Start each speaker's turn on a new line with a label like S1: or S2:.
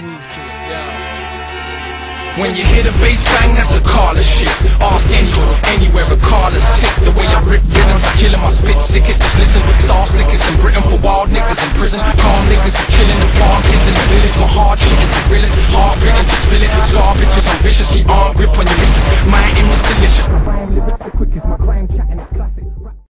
S1: groove to it, yeah.
S2: When you hear the bass bang, that's a Carla shit. Ask anyone, anywhere, a Carla's sick. The way I rip rhythms, killing my spit sickest. Just listen, star slickers in Britain for wild niggas in prison. Calm niggas who chillin' and farm kids in the village. My hard shit is the realest, hard written, just feel it. Scar bitches ambitious, keep